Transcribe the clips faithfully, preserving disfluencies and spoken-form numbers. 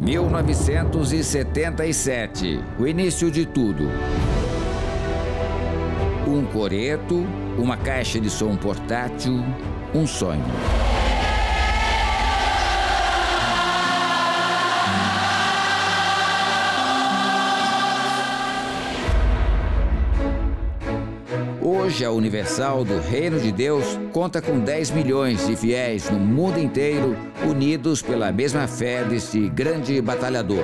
mil novecentos e setenta e sete, o início de tudo. Um coreto, uma caixa de som portátil, um sonho. Hoje, a Universal do Reino de Deus conta com dez milhões de fiéis no mundo inteiro, unidos pela mesma fé deste grande batalhador.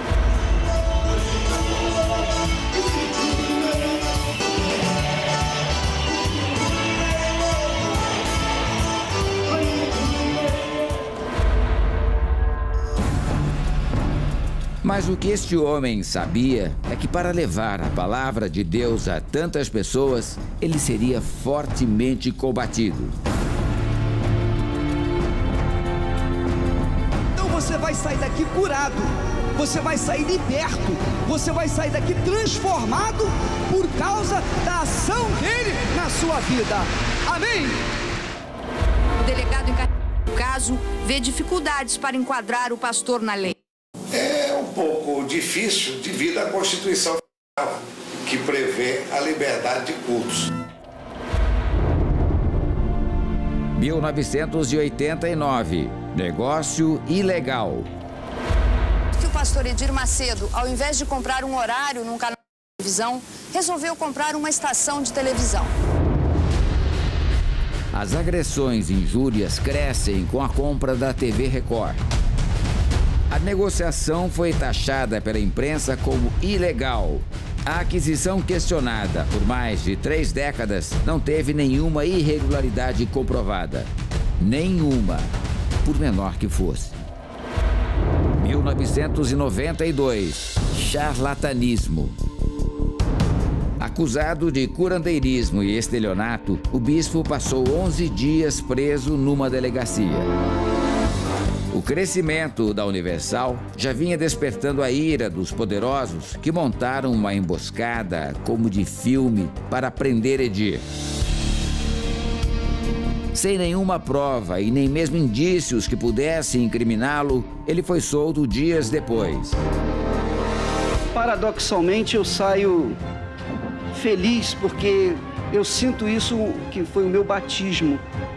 Mas o que este homem sabia é que para levar a palavra de Deus a tantas pessoas, ele seria fortemente combatido. Então você vai sair daqui curado, você vai sair liberto, você vai sair daqui transformado por causa da ação dele na sua vida. Amém? O delegado encarregado do caso vê dificuldades para enquadrar o pastor na lei. É um pouco difícil devido à Constituição Federal, que prevê a liberdade de cultos. mil novecentos e oitenta e nove, negócio ilegal. Que o pastor Edir Macedo, ao invés de comprar um horário num canal de televisão, resolveu comprar uma estação de televisão. As agressões e injúrias crescem com a compra da T V Record. A negociação foi taxada pela imprensa como ilegal. A aquisição, questionada por mais de três décadas, não teve nenhuma irregularidade comprovada. Nenhuma, por menor que fosse. mil novecentos e noventa e dois, charlatanismo. Acusado de curandeirismo e estelionato, o bispo passou onze dias preso numa delegacia. O crescimento da Universal já vinha despertando a ira dos poderosos que montaram uma emboscada como de filme para prender Edir. Sem nenhuma prova e nem mesmo indícios que pudessem incriminá-lo, ele foi solto dias depois. Paradoxalmente, eu saio feliz porque eu sinto isso que foi o meu batismo.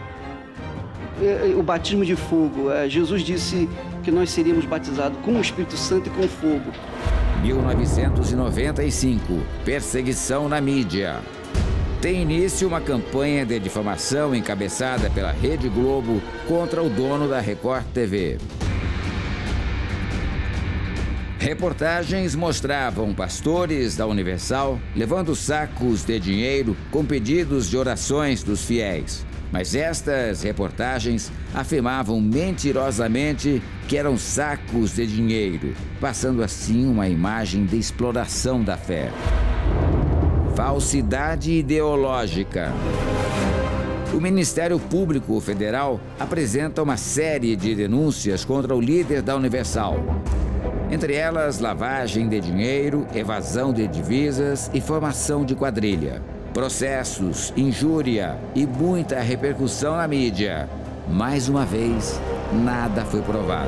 O batismo de fogo. Jesus disse que nós seríamos batizados com o Espírito Santo e com fogo. mil novecentos e noventa e cinco, perseguição na mídia. Tem início uma campanha de difamação encabeçada pela Rede Globo contra o dono da Record T V. Reportagens mostravam pastores da Universal levando sacos de dinheiro com pedidos de orações dos fiéis. Mas estas reportagens afirmavam mentirosamente que eram sacos de dinheiro, passando assim uma imagem de exploração da fé. Falsidade ideológica. O Ministério Público Federal apresenta uma série de denúncias contra o líder da Universal. Entre elas, lavagem de dinheiro, evasão de divisas e formação de quadrilha. Processos, injúria e muita repercussão na mídia. Mais uma vez, nada foi provado.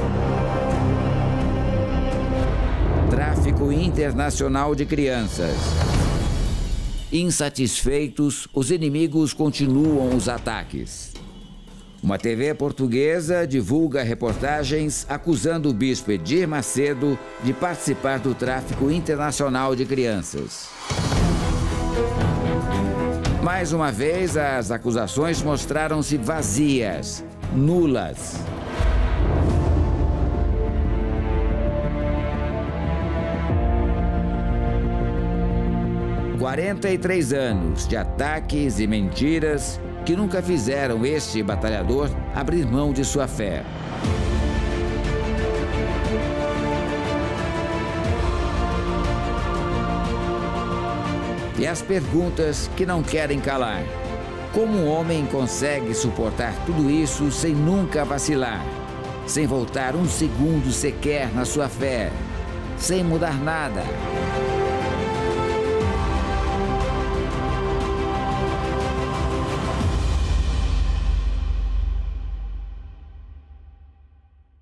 Tráfico internacional de crianças. Insatisfeitos, os inimigos continuam os ataques. Uma T V portuguesa divulga reportagens acusando o bispo Edir Macedo de participar do tráfico internacional de crianças. Mais uma vez, as acusações mostraram-se vazias, nulas. quarenta e três anos de ataques e mentiras que nunca fizeram este batalhador abrir mão de sua fé. E as perguntas que não querem calar. Como um homem consegue suportar tudo isso sem nunca vacilar? Sem voltar um segundo sequer na sua fé? Sem mudar nada?